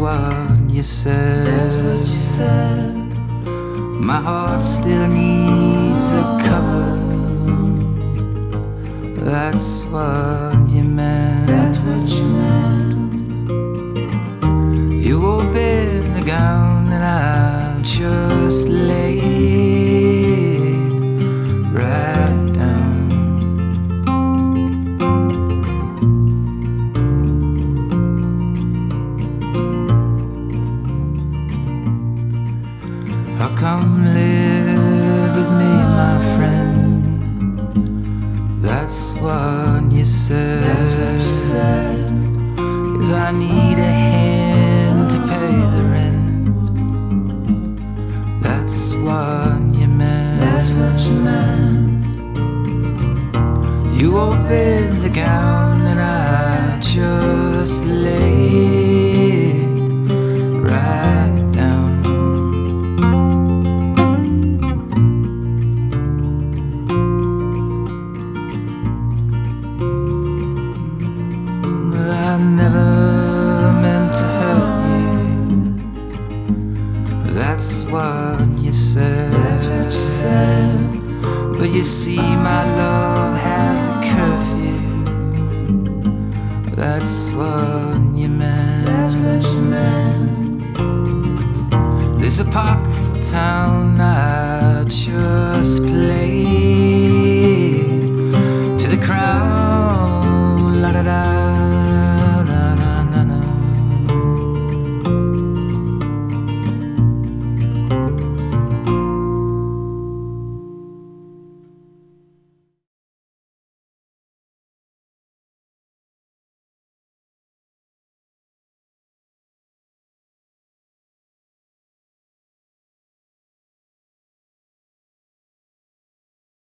what you said. That's what you said. My heart still needs a cover. That's what you meant. That's what you meant. You opened the gown and I just lay right down. How come live with me, my friend? That's what you said. That's what you said. 'Cause I need a hand to pay the rent. That's what you meant. That's what you meant. You opened the gown and I just lay right down. I never meant to hurt you. That's what you said. That's what you said. But you see, my love has a curfew. That's what you meant. That's what you meant. This apocryphal town I just played